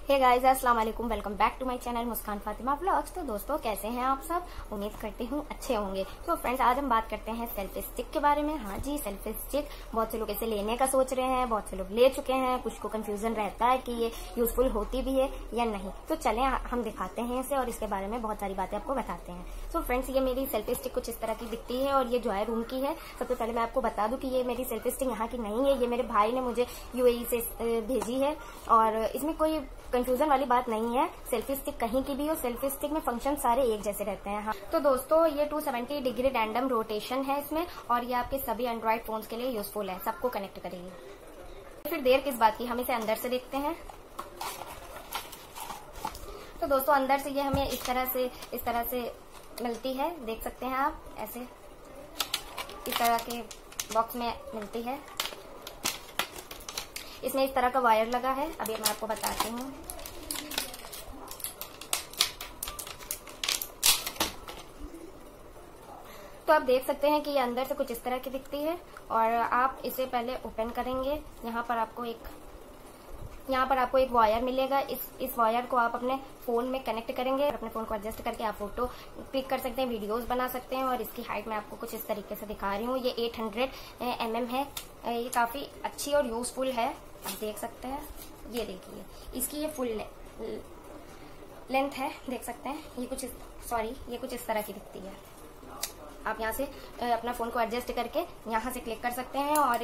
हे guys, अस्सलाम वालेकुम, welcome back to my channel Muskan Fatima vlogs. तो दोस्तों, कैसे हैं आप सब? उम्मीद करती हूँ अच्छे होंगे। तो फ्रेंड्स, आज हम बात करते हैं सेल्फी स्टिक के बारे में। हाँ जी, सेल्फी स्टिक बहुत से लोग इसे लेने का सोच रहे हैं, बहुत से लोग ले चुके हैं, कुछ को कंफ्यूजन रहता है कि ये यूजफुल होती भी है या नहीं। तो चलें हम दिखाते हैं इसे और इसके बारे में बहुत सारी बातें आपको बताते हैं। तो फ्रेंड्स, ये मेरी सेल्फी स्टिक कुछ इस तरह की दिखती है और ये जो है रूम की है। सबसे पहले मैं आपको बता दूं कि ये मेरी सेल्फी स्टिक यहाँ की नहीं है, ये मेरे भाई ने मुझे यूएई से भेजी है और इसमें कोई कंफ्यूजन वाली बात नहीं है। सेल्फी स्टिक कहीं की भी हो, सेल्फी स्टिक में फंक्शन सारे एक जैसे रहते हैं। हाँ, तो दोस्तों, ये 270 डिग्री रैंडम रोटेशन है इसमें और ये आपके सभी एंड्रॉइड फोन्स के लिए यूजफुल है, सबको कनेक्ट करेगी। फिर देर किस बात की, हम इसे अंदर से देखते हैं। तो दोस्तों, अंदर से ये हमें इस तरह से मिलती है, देख सकते हैं आप, ऐसे इस तरह के बॉक्स में मिलती है। इसमें इस तरह का वायर लगा है, अभी मैं आपको बताती हूँ। तो आप देख सकते हैं कि ये अंदर से कुछ इस तरह की दिखती है और आप इसे पहले ओपन करेंगे। यहाँ पर आपको एक वायर मिलेगा। इस वायर को आप अपने फोन में कनेक्ट करेंगे। अपने फोन को एडजस्ट करके आप फोटो क्लिक कर सकते हैं, वीडियोस बना सकते हैं। और इसकी हाइट मैं आपको कुछ इस तरीके से दिखा रही हूँ। ये 800 mm है। ये काफी अच्छी और यूजफुल है, आप देख सकते हैं। ये देखिए, इसकी ये फुल लेंथ है, देख सकते हैं। ये कुछ इस तरह की दिखती है। आप यहाँ से अपना फोन को एडजस्ट करके यहाँ से क्लिक कर सकते हैं और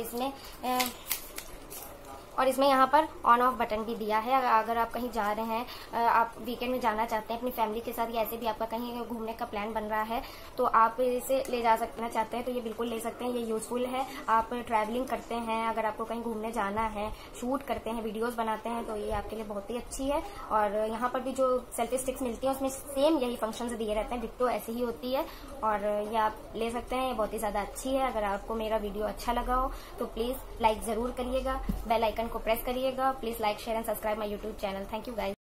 इसमें यहाँ पर ऑन ऑफ बटन भी दिया है। अगर आप कहीं जा रहे हैं, आप वीकेंड में जाना चाहते हैं अपनी फैमिली के साथ, या ऐसे भी आपका कहीं घूमने का प्लान बन रहा है, तो आप इसे ले जा सकना चाहते हैं तो ये बिल्कुल ले सकते हैं। ये यूजफुल है। आप ट्रैवलिंग करते हैं, अगर आपको कहीं घूमने जाना है, शूट करते हैं, वीडियोस बनाते हैं, तो ये आपके लिए बहुत ही अच्छी है। और यहाँ पर भी जो सेल्फी स्टिक्स मिलती है उसमें सेम यही फंक्शन दिए रहते हैं, डिट्टो ऐसी ही होती है और ये आप ले सकते हैं। ये बहुत ही ज्यादा अच्छी है। अगर आपको मेरा वीडियो अच्छा लगा हो तो प्लीज लाइक जरूर करिएगा, बेल आइकन को प्रेस करिएगा। Please like, share and subscribe my YouTube channel. Thank you guys.